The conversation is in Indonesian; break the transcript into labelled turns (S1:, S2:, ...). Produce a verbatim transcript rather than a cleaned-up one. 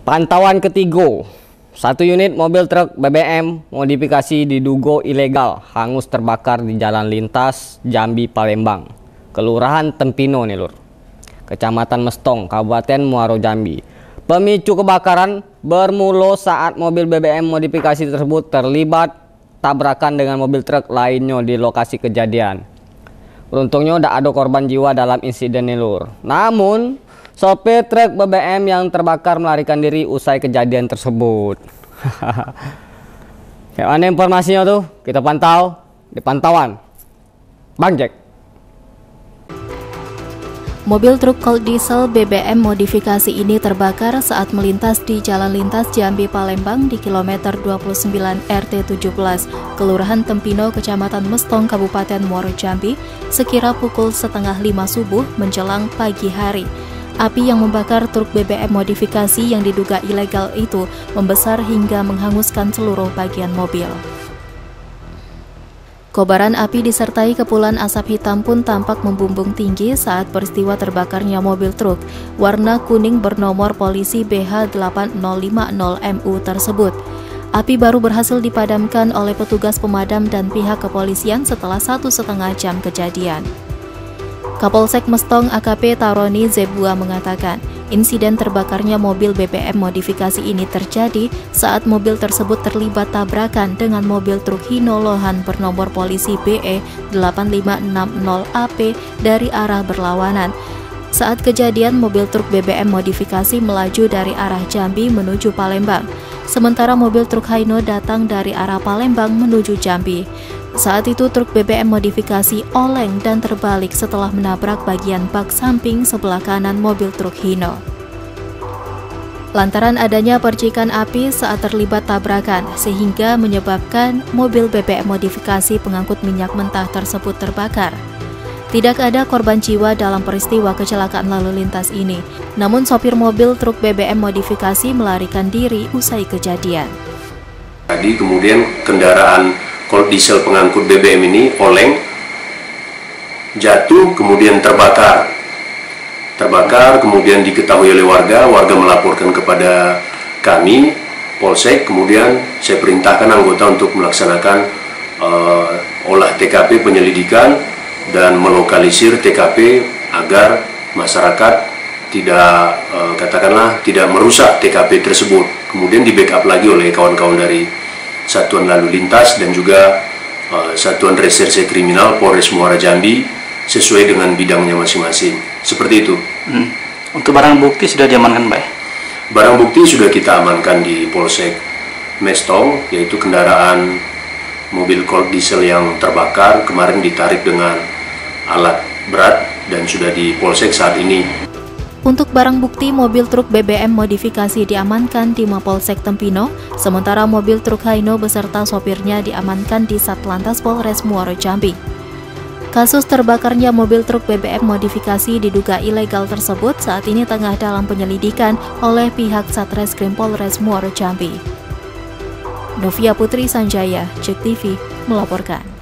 S1: Pantauan ketiga, satu unit mobil truk B B M modifikasi diduga ilegal hangus terbakar di jalan lintas Jambi Palembang, Kelurahan Tempino nih lur, Kecamatan Mestong, Kabupaten Muaro Jambi. Pemicu kebakaran bermula saat mobil B B M modifikasi tersebut terlibat tabrakan dengan mobil truk lainnya di lokasi kejadian. Beruntungnya tidak ada korban jiwa dalam insiden ini lur. Namun sopir truk B B M yang terbakar melarikan diri usai kejadian tersebut. Kayak mana informasinya tuh? Kita pantau di pantauan Bang Jack.
S2: Mobil truk cold diesel B B M modifikasi ini terbakar saat melintas di Jalan Lintas Jambi Palembang di kilometer dua puluh sembilan R T tujuh belas, Kelurahan Tempino, Kecamatan Mestong, Kabupaten Muaro Jambi, sekira pukul setengah lima subuh menjelang pagi hari. Api yang membakar truk B B M modifikasi yang diduga ilegal itu membesar hingga menghanguskan seluruh bagian mobil. Kobaran api disertai kepulan asap hitam pun tampak membumbung tinggi saat peristiwa terbakarnya mobil truk warna kuning bernomor polisi B H delapan nol lima nol M U tersebut. Api baru berhasil dipadamkan oleh petugas pemadam dan pihak kepolisian setelah satu setengah jam kejadian. Kapolsek Mestong A K P Taroni Zebua mengatakan, insiden terbakarnya mobil B B M modifikasi ini terjadi saat mobil tersebut terlibat tabrakan dengan mobil truk Hino Lohan bernomor polisi B E delapan lima enam nol A P dari arah berlawanan. Saat kejadian, mobil truk B B M modifikasi melaju dari arah Jambi menuju Palembang, sementara mobil truk Hino datang dari arah Palembang menuju Jambi. Saat itu truk B B M modifikasi oleng dan terbalik setelah menabrak bagian bak samping sebelah kanan mobil truk Hino. Lantaran adanya percikan api saat terlibat tabrakan, sehingga menyebabkan mobil B B M modifikasi pengangkut minyak mentah tersebut terbakar. Tidak ada korban jiwa dalam peristiwa kecelakaan lalu lintas ini, namun sopir mobil truk B B M modifikasi melarikan diri usai kejadian.
S3: Tadi kemudian kendaraan cold diesel pengangkut B B M ini oleng, jatuh, kemudian terbakar. Terbakar, kemudian diketahui oleh warga, warga melaporkan kepada kami, Polsek, kemudian saya perintahkan anggota untuk melaksanakan uh, olah T K P penyelidikan dan melokalisir T K P agar masyarakat tidak, uh, katakanlah, tidak merusak T K P tersebut. Kemudian di backup lagi oleh kawan-kawan dari Satuan Lalu Lintas dan juga uh, Satuan Reserse Kriminal Polres Muara Jambi sesuai dengan bidangnya masing-masing. Seperti itu.
S4: Hmm. Untuk barang bukti sudah diamankan, Pak?
S3: Barang bukti sudah kita amankan di Polsek Mestong, yaitu kendaraan mobil cold diesel yang terbakar kemarin ditarik dengan alat berat dan sudah di Polsek saat ini.
S2: Untuk barang bukti, mobil truk B B M modifikasi diamankan di Mapolsek Tempino, sementara mobil truk Hino beserta sopirnya diamankan di Satlantas Polres Muaro Jambi. Kasus terbakarnya mobil truk B B M modifikasi diduga ilegal tersebut saat ini tengah dalam penyelidikan oleh pihak Satreskrim Polres Muaro Jambi. Novia Putri Sanjaya, Jek T V, melaporkan.